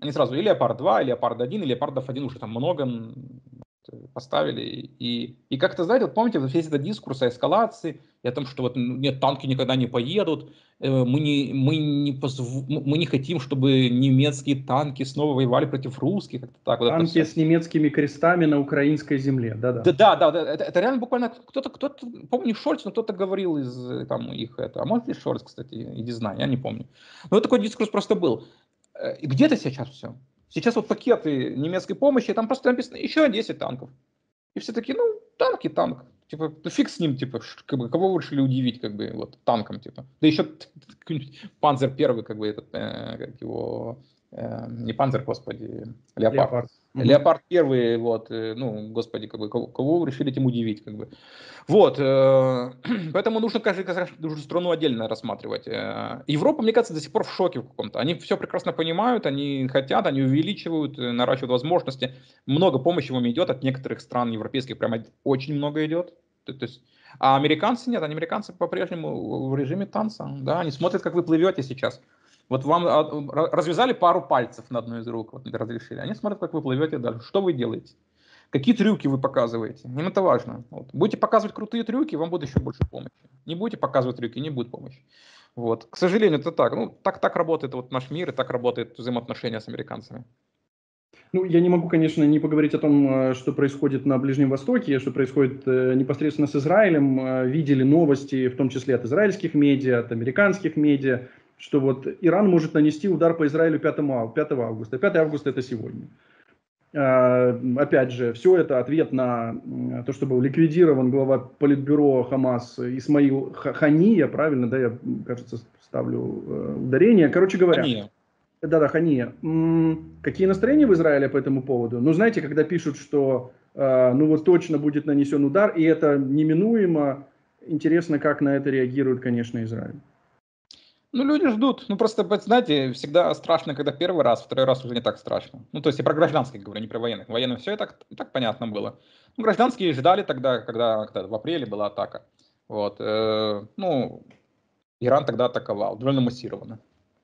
Они сразу и Леопард два, и Леопард один, и Леопардов один уже там много поставили. И, и как-то, знаете, вот помните, вот весь этот дискурс о эскалации, и о том, что вот нет, танки никогда не поедут, мы не, мы, не позв... мы не хотим, чтобы немецкие танки снова воевали против русских. Как-то так, вот танки это все. С немецкими крестами на украинской земле, да-да. Да, да, да, да, это, это реально буквально кто-то, кто-то, помню, Шольц, но кто-то говорил из там их это, а может ли Шольц, кстати, и не знаю, я не помню. Но такой дискурс просто был. И где-то сейчас все. Сейчас вот пакеты немецкой помощи, там просто написано еще десять танков. И все такие, ну, танки, танк. Типа, ну, фиг с ним, типа, как бы, кого вы решили удивить, как бы, вот, танком, типа. Да еще Панзер первый, как бы, этот, э, как его, э, не Панзер, господи, Леопард. Леопард. Леопард первый, вот, э, ну, господи, как бы, кого, кого вы решили этим удивить, как бы. Вот, э, поэтому нужно каждую, каждую страну отдельно рассматривать. Э, Европа, мне кажется, до сих пор в шоке в каком-то. Они все прекрасно понимают, они хотят, они увеличивают, наращивают возможности. Много помощи вам идет от некоторых стран европейских, прямо очень много идет. То, то есть, а американцы нет, они американцы по-прежнему в режиме танца. Да, они смотрят, как вы плывете сейчас. Вот вам развязали пару пальцев на одной из рук, вот разрешили. Они смотрят, как вы плывете дальше. Что вы делаете? Какие трюки вы показываете? Им это важно. Вот. Будете показывать крутые трюки, вам будет еще больше помощи. Не будете показывать трюки, не будет помощи. Вот. К сожалению, это так. Ну, так, так работает вот наш мир, и так работает взаимоотношения с американцами. Ну, я не могу, конечно, не поговорить о том, что происходит на Ближнем Востоке, что происходит непосредственно с Израилем. Видели новости, в том числе от израильских медиа, от американских медиа, что вот Иран может нанести удар по Израилю пятого августа. пятое августа это сегодня. Опять же, все это ответ на то, что был ликвидирован глава политбюро Хамас Исмаил Хания, правильно, да, я, кажется, ставлю ударение. Короче говоря, Хания. Да-да, Хания. Какие настроения в Израиле по этому поводу? Ну, знаете, когда пишут, что ну вот точно будет нанесен удар, и это неминуемо, интересно, как на это реагирует, конечно, Израиль. Ну, люди ждут. Ну, просто, знаете, всегда страшно, когда первый раз, второй раз уже не так страшно. Ну, то есть я про гражданских говорю, не про военных. Военным все и так, и так понятно было. Ну, гражданские ждали тогда, когда, когда в апреле была атака. Вот. Э, ну, Иран тогда атаковал, довольно массированно.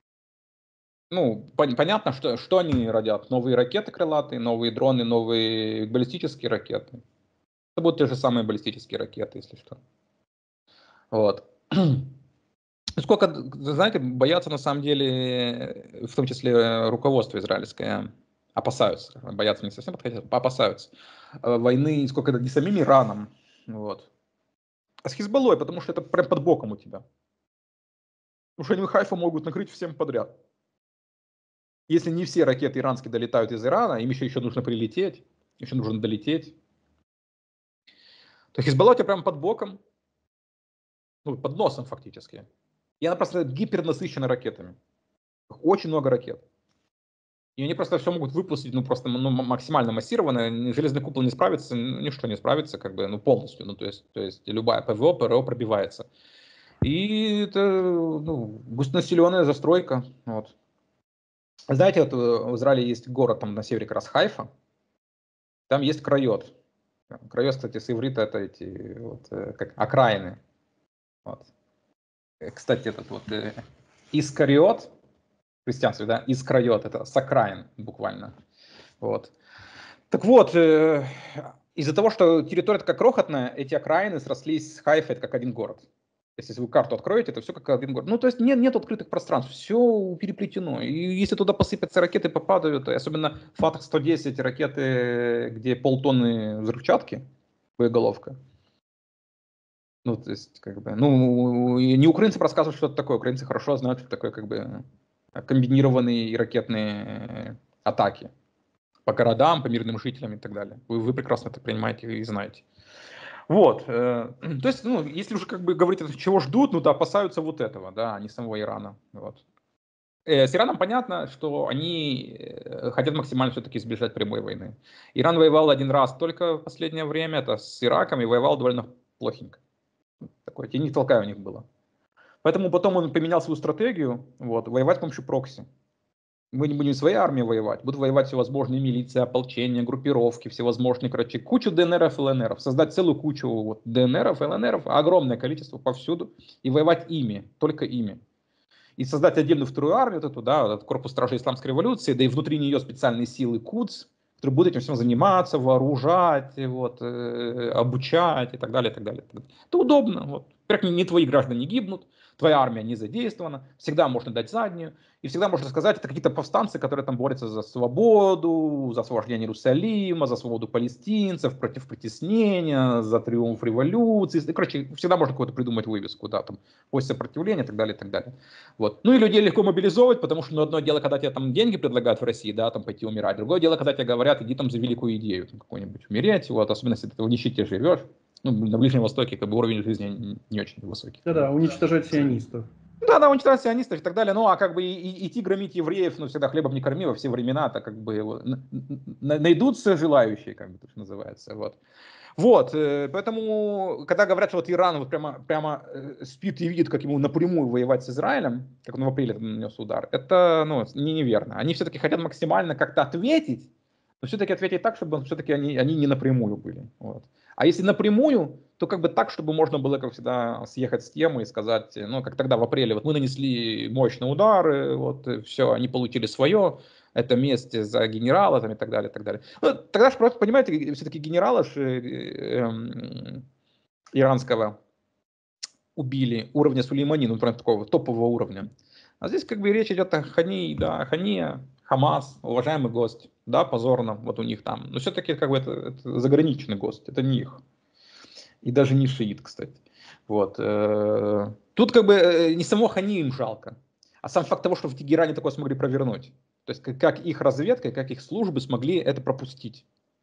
Ну, пон- понятно, что, что они родят. Новые ракеты крылатые, новые дроны, новые баллистические ракеты. Это будут те же самые баллистические ракеты, если что. Вот. Сколько, знаете, боятся на самом деле, в том числе руководство израильское, опасаются, боятся не совсем подходят, опасаются войны, сколько это не самим Ираном, вот, а с Хизбаллой, потому что это прям под боком у тебя. Потому что они Хайфа могут накрыть всем подряд. Если не все ракеты иранские долетают из Ирана, им еще, еще нужно прилететь, еще нужно долететь, то Хизбалла у тебя прям под боком, ну, под носом фактически. И она просто гипернасыщена ракетами. Очень много ракет. И они просто все могут выпустить, ну, просто ну, максимально массированно. Железный купол не справится, ничто не справится, как бы, ну, полностью. Ну, то есть, то есть любая ПВО, ПРО пробивается. И это, ну, густонаселенная застройка. Вот. Знаете, вот в Израиле есть город там на севере, как раз Хайфа. Там есть Крайот. Крайот, кстати, с иврита это эти, вот, как окраины. Вот. Кстати, этот вот э, Искариот, христианстве, да, Искрайот, это с окраин буквально. Вот. Так вот, э, из-за того, что территория такая крохотная, эти окраины срослись с Хайфой, это как один город. Если вы карту откроете, это все как один город. Ну, то есть нет, нет открытых пространств, все переплетено. И если туда посыпятся ракеты, попадают, и особенно Фатах сто десять ракеты, где полтонны взрывчатки, боеголовка. Ну, то есть, как бы, ну, не украинцы рассказывают, что это такое. Украинцы хорошо знают, что такое, как бы, комбинированные ракетные атаки по городам, по мирным жителям и так далее. Вы, вы прекрасно это понимаете и знаете. Вот. Э, то есть, ну, если уже как бы говорить, чего ждут, ну, то опасаются вот этого, да, а не самого Ирана. Вот. Э, с Ираном понятно, что они хотят максимально все-таки избежать прямой войны. Иран воевал один раз только в последнее время, это с Ираком, и воевал довольно плохенько. Такое тени толкая у них было. Поэтому потом он поменял свою стратегию, вот, воевать с помощью прокси. Мы не будем своей армией воевать, будут воевать всевозможные милиции, ополчения, группировки, всевозможные, короче, кучу ДНРов, ЛНРов, создать целую кучу вот, ДНРов, ЛНРов, огромное количество повсюду, и воевать ими, только ими. и создать отдельную вторую армию, вот эту, да, вот этот корпус стражей исламской революции, да и внутри нее специальные силы Кудс, которые будут этим всем заниматься, вооружать, вот, э, обучать и так далее, и так далее. Это удобно. Вот. Во-первых, не твои граждане гибнут, твоя армия не задействована, всегда можно дать заднюю, и всегда можно сказать, это какие-то повстанцы, которые там борются за свободу, за освобождение Иерусалима, за свободу палестинцев, против притеснения, за триумф революции. Короче, всегда можно какую-то придумать вывеску, да, там, войск сопротивления и так далее, и так далее. Вот. Ну и людей легко мобилизовывать, потому что ну, одно дело, когда тебе там деньги предлагают в России, да, там пойти умирать, другое дело, когда тебе говорят, иди там за великую идею, там, какую-нибудь умереть, вот, особенно если ты в нищете живешь. Ну, на Ближнем Востоке как бы уровень жизни не очень высокий. Да-да, уничтожать сионистов. Да, да, уничтожать сионистов и так далее. Ну, а как бы и, и, идти громить евреев, ну, всегда хлебом не корми, во все времена-то как бы его, найдутся желающие, как бы, то, что называется, вот. Вот, поэтому, когда говорят, что вот Иран вот прямо, прямо спит и видит, как ему напрямую воевать с Израилем, как он в апреле нанес удар, это, ну, не, неверно. Они все-таки хотят максимально как-то ответить, но все-таки ответить так, чтобы все-таки они, они не напрямую были. Вот. А если напрямую, то как бы так, чтобы можно было, как всегда, съехать с темы и сказать, ну, как тогда в апреле, вот мы нанесли мощные удары, вот, все, они получили свое, это месть за генерала там, и так далее, и так далее. Ну, тогда же просто, понимаете, все-таки генерала же, э, э, иранского убили уровня Сулеймани, ну, прям такого топового уровня. А здесь как бы речь идет о Хани, да, Хания, Хамас, уважаемый гость, да, позорно, вот у них там. Но все-таки как бы это, это заграничный гость, это не их. И даже не шиит, кстати. Вот. Тут как бы не само Хани им жалко, а сам факт того, что в Тегеране такое смогли провернуть. То есть как их разведка, как их службы смогли это пропустить.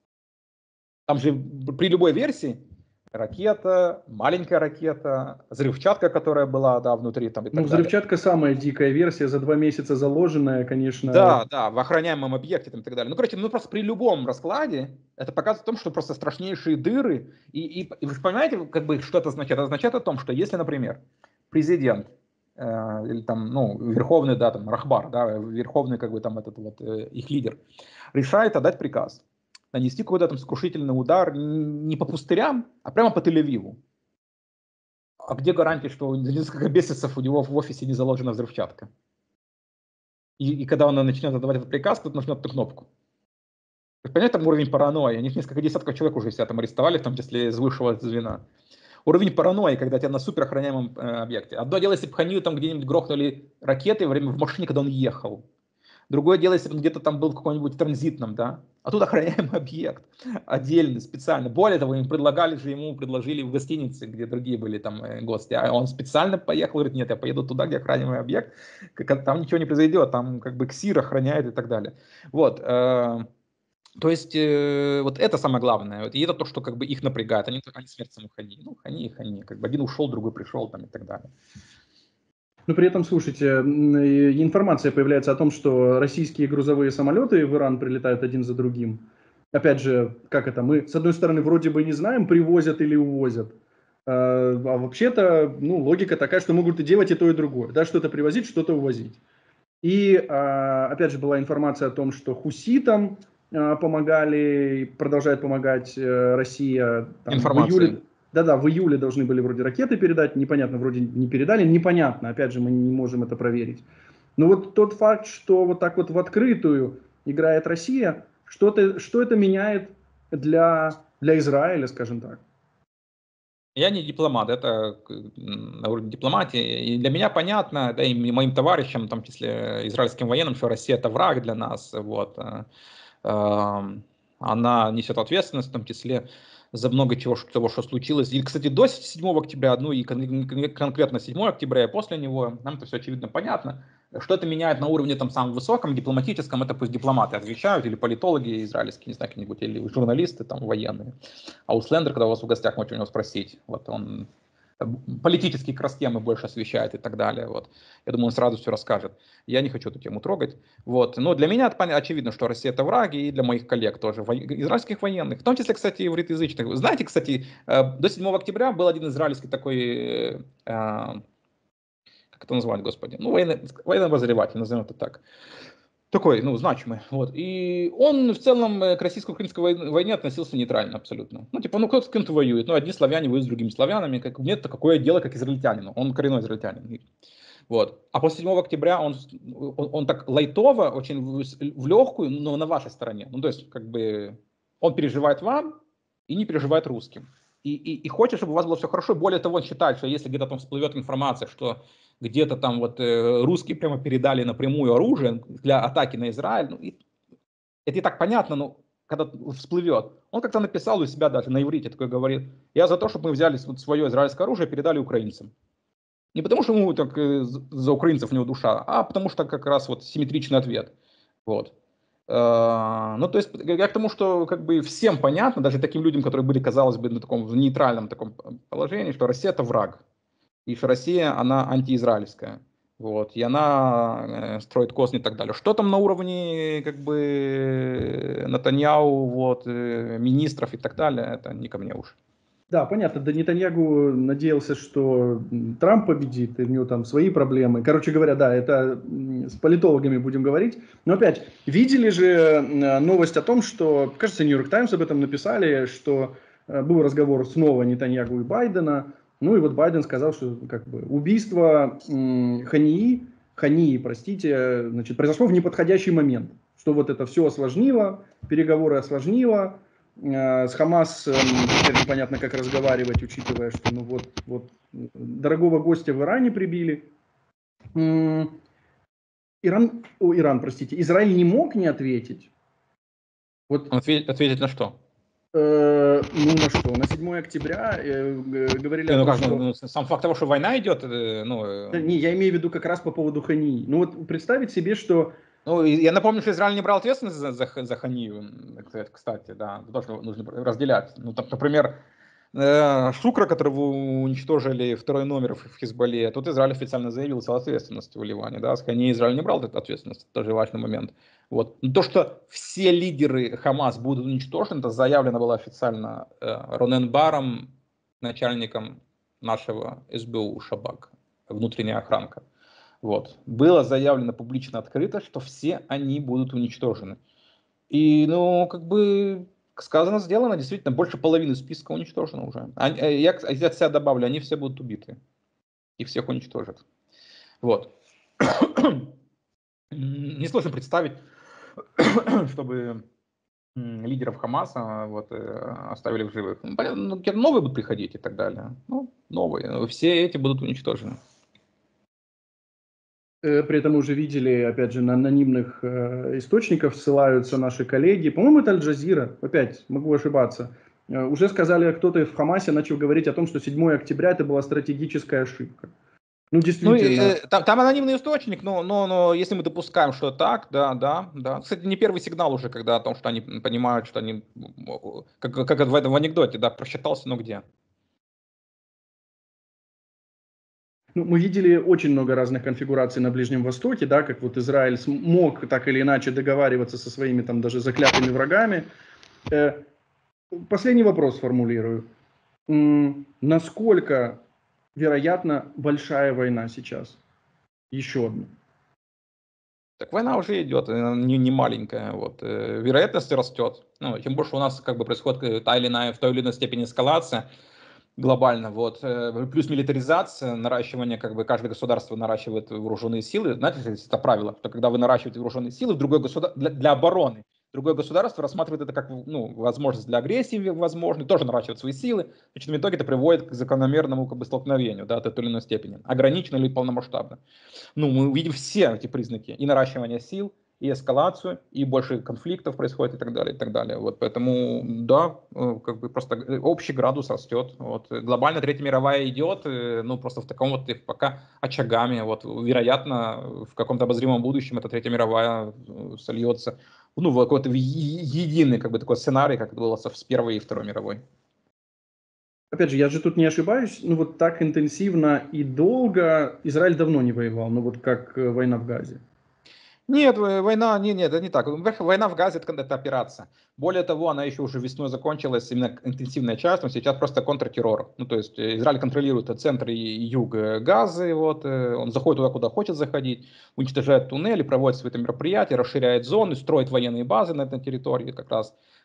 Там же при любой версии ракета, маленькая ракета, взрывчатка, которая была, да, внутри там и так ну, далее. взрывчатка самая дикая версия, за два месяца заложенная, конечно. Да, да, в охраняемом объекте там и так далее. Ну, короче, ну просто при любом раскладе это показывает о том, что просто страшнейшие дыры. И, и, и вы понимаете, как бы, что это означает? Это означает о том, что если, например, президент э, или там, ну, верховный, да, там, Рахбар, да, верховный, как бы там этот вот э, их лидер, решает отдать приказ нанести какой-то там сокрушительный удар не по пустырям, а прямо по Тель-Авиву. А где гарантия, что за несколько месяцев у него в офисе не заложена взрывчатка? И, и когда он начнет отдавать этот приказ, кто-то нажмет эту кнопку. Понятно, там уровень паранойи. Они несколько десятков человек уже себя там арестовали, в том числе из высшего звена. Уровень паранойи, когда тебя на суперохраняемом э, объекте. Одно дело, если бы Ханию там где-нибудь грохнули ракеты во время в машине, когда он ехал. Другое дело, если бы он где-то там был в каком-нибудь транзитном, да. А тут охраняемый объект, отдельный, специально. Более того, им предлагали же, ему предложили в гостинице, где другие были там э, гости. А он специально поехал, говорит, нет, я поеду туда, где охраняемый объект. Там ничего не произойдет, там как бы КСИР охраняет и так далее. Вот. Э, то есть, э, вот это самое главное. Вот, и это то, что как бы их напрягает. Они, они смерть саму Хани. Ну, Хани и Хани. Как бы один ушел, другой пришел там и так далее. Но при этом, слушайте, информация появляется о том, что российские грузовые самолеты в Иран прилетают один за другим. Опять же, как это, мы с одной стороны вроде бы не знаем, привозят или увозят. А, а вообще-то, ну, логика такая, что могут и делать и то, и другое. Да, что-то привозить, что-то увозить. И, а, опять же, была информация о том, что хуситам а, помогали, продолжает помогать а, Россия. Там, в июле, да-да, в июле должны были вроде ракеты передать, непонятно, вроде не передали, непонятно, опять же, мы не можем это проверить. Но вот тот факт, что вот так вот в открытую играет Россия, что-то, что это меняет для, для Израиля, скажем так? Я не дипломат, это на уровне дипломатии. И для меня понятно, да и моим товарищам, в том числе израильским военным, что Россия это враг для нас. Вот. Она несет ответственность, в том числе за много чего, того, что случилось. И, кстати, до седьмого октября, ну и конкретно седьмого октября и после него, нам это все очевидно понятно. Что это меняет на уровне там самом высоком, дипломатическом, это пусть дипломаты отвечают, или политологи израильские, не знаю, какие-нибудь, или журналисты там военные. А у Слендер, когда у вас в гостях, можете у него спросить, вот он политические как раз темы больше освещает и так далее. Вот. Я думаю, он сразу все расскажет. Я не хочу эту тему трогать. Вот. Но для меня это очевидно, что Россия это враги, и для моих коллег тоже, израильских военных, в том числе, кстати, ивритоязычных. Знаете, кстати, до седьмого октября был один израильский такой, как это назвать, господи, ну, военный, военный обозреватель, назовем это так. Такой, ну, значимый. Вот. И он в целом к российско-украинской войне относился нейтрально абсолютно. Ну, типа, ну, кто с кем-то воюет. Ну, одни славяне воюют с другими славянами. Как, нет, то какое дело, как израильтянину. Он коренной израильтянин. Вот. А после седьмого октября он, он, он так лайтово, очень в, в легкую, но на вашей стороне. Ну, то есть, как бы, он переживает вам и не переживает русским. И, и, и хочет, чтобы у вас было все хорошо. Более того, он считает, что если где-то там всплывет информация, что где-то там вот э, русские прямо передали напрямую оружие для атаки на Израиль, ну, и, это и так понятно, но когда всплывет. Он как-то написал у себя даже на иврите, такой говорит: я за то, чтобы мы взяли вот свое израильское оружие и передали украинцам. Не потому, что ему так за украинцев у него душа, а потому что как раз вот симметричный ответ. Вот. Ну, то есть, я к тому, что как бы всем понятно, даже таким людям, которые были, казалось бы, на таком в нейтральном таком положении, что Россия это враг. И что Россия, она антиизраильская. Вот, и она строит козни и так далее. Что там на уровне как бы Нетаньяху, вот, министров и так далее, это не ко мне уж. Да, понятно. Да, Нетаньяху надеялся, что Трамп победит, и у него там свои проблемы. Короче говоря, да, это с политологами будем говорить. Но опять, видели же новость о том, что, кажется, Нью-Йорк Таймс об этом написали, что был разговор снова Нетаньяху и Байдена. Ну и вот Байден сказал, что как бы убийство Хании, Хании, простите, значит, произошло в неподходящий момент. Что вот это все осложнило, переговоры осложнило. С Хамас теперь непонятно, как разговаривать, учитывая, что ну вот, вот дорогого гостя в Иране прибили. Иран, о, Иран, простите, Израиль не мог не ответить. Вот. Ответить, ответить на что? Э, ну на что? На седьмое октября э, говорили не, о ну, том, как, что... ну, сам факт того, что война идет, ну... Да, не, я имею в виду как раз по поводу Хании. Ну вот представить себе, что... Ну, я напомню, что Израиль не брал ответственность за, за, за Ханию, кстати, да, тоже нужно разделять. Ну, там, например, Шукра, которого уничтожили второй номер в Хизбалле, тут Израиль официально заявил о ответственности в Ливане, да, с Ханией Израиль не брал эту ответственность, это тоже важный момент. Вот. Но то, что все лидеры Хамас будут уничтожены, это заявлено было официально э, Ронен Баром, начальником нашего СБУ Шабак, внутренняя охранка. Вот. Было заявлено публично открыто, что все они будут уничтожены. И, ну, как бы, сказано, сделано, действительно, больше половины списка уничтожено уже. Они, я, я от себя добавлю, они все будут убиты. Их всех уничтожат. Вот. Несложно представить, чтобы лидеров Хамаса вот, оставили в живых. Ну, понятно, новые будут приходить и так далее. Ну, новые. Все эти будут уничтожены. При этом мы уже видели, опять же, на анонимных э, источников ссылаются наши коллеги. По-моему, это Аль-Джазира, опять могу ошибаться. Э, уже сказали, кто-то в Хамасе начал говорить о том, что седьмое октября это была стратегическая ошибка. Ну, действительно. Ну, и, там, там анонимный источник, но, но, но если мы допускаем, что так, да, да, да. Кстати, не первый сигнал уже, когда о том, что они понимают, что они, как, как в этом в анекдоте, да, просчитался, но где. Ну, мы видели очень много разных конфигураций на Ближнем Востоке, да, как вот Израиль мог так или иначе договариваться со своими там даже заклятыми врагами. Э, последний вопрос сформулирую. М, насколько вероятно большая война сейчас? Еще одна. Так война уже идет, не, не маленькая, вот. Вероятность растет. Ну, тем больше у нас как бы происходит та или иная, в той или иной степени эскалация глобально, вот, плюс милитаризация, наращивание, как бы каждое государство наращивает вооруженные силы. Знаете, это правило, что когда вы наращиваете вооруженные силы, другое государство, для, для обороны, другое государство рассматривает это как, ну, возможность для агрессии, возможно, тоже наращивает свои силы. Значит, в итоге это приводит к закономерному как бы столкновению, да, до той или иной степени, ограниченно или полномасштабно. Ну, мы видим все эти признаки, и наращивание сил, и эскалацию, и больше конфликтов происходит, и так далее, и так далее. Вот, поэтому, да, как бы просто общий градус растет. Вот. Глобально Третья мировая идет, ну, просто в таком вот пока очагами. Вот, вероятно, в каком-то обозримом будущем эта Третья мировая сольется, ну, в какой-то единый, как бы, такой сценарий, как это было с Первой и Второй мировой. Опять же, я же тут не ошибаюсь, ну вот так интенсивно и долго Израиль давно не воевал, ну вот как война в Газе. Нет, война, нет, нет, это не так. Война в Газе это, это операция. Более того, она еще уже весной закончилась, именно интенсивная часть, но сейчас просто контртеррор. Ну, то есть Израиль контролирует центр и юг Газы, вот, он заходит туда, куда хочет заходить, уничтожает туннели, проводит свои мероприятия, расширяет зоны, строит военные базы на этой территории, как раз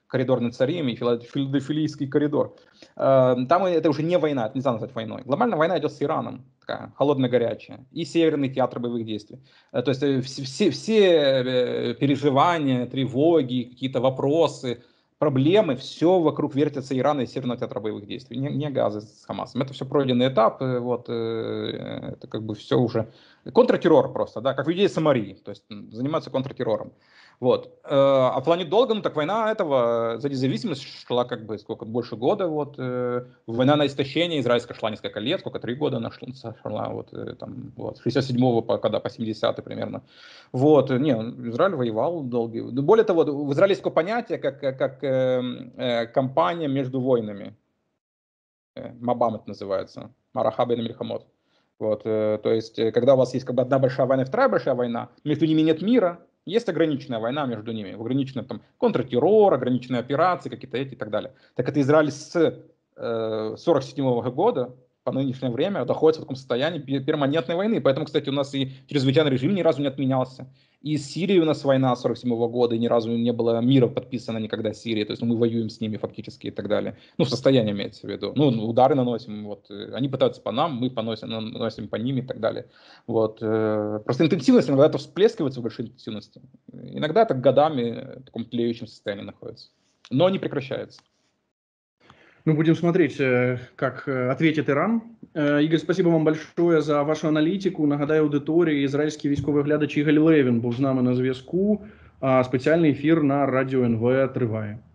коридор над Царем и Филадельфийский коридор. Там это уже не война, это нельзя назвать войной. Глобальная война идет с Ираном, такая холодно-горячая, и Северный театр боевых действий. То есть все, все переживания, тревоги, какие-то вопросы, проблемы, все вокруг вертится Ирана и Северного театра боевых действий, не, не Газы с Хамасом. Это все пройденный этап, вот, это как бы все уже контртеррор просто, да, как в идее Самарии, то есть заниматься контртеррором. Вот. А в плане долга, ну так война этого за независимость шла как бы сколько, больше года, вот. Война на истощение израильская шла несколько лет, сколько, три года она шла, вот, там, вот, с шестьдесят седьмого по, когда, по семидесятый примерно. Вот, не, Израиль воевал долгий. Более того, в Израиле есть такое понятие, как, как э, э, кампания между войнами. Мабам это называется, Мараха бен мильхамот. Вот, э, то есть, когда у вас есть как бы одна большая война и вторая большая война, между ними нет мира, есть ограниченная война между ними, ограниченная там контртеррор, ограниченные операции, какие-то эти и так далее. Так это Израиль с э, сорок седьмого года по нынешнее время находится в таком состоянии перманентной войны. Поэтому, кстати, у нас и чрезвычайный режим ни разу не отменялся. И с Сирией у нас война сорок седьмого года, и ни разу не было мира подписано никогда с Сирией. То есть ну, мы воюем с ними фактически и так далее. Ну, состояние имеется в виду. Ну, удары наносим. Вот. Они пытаются по нам, мы поносим, наносим по ним и так далее. Вот. Просто интенсивность иногда это всплескивается в большой интенсивности. Иногда это годами в таком тлеющем состоянии находится. Но не прекращается. Ну, будем смотреть, как ответит Иран. Ігор, спасибо вам большое за вашу аналітику. Нагадаю аудиторії, ізраїльський військовий глядач Ігор Левін був з нами на зв'язку, а спеціальний ефір на Радіо ен ве триває.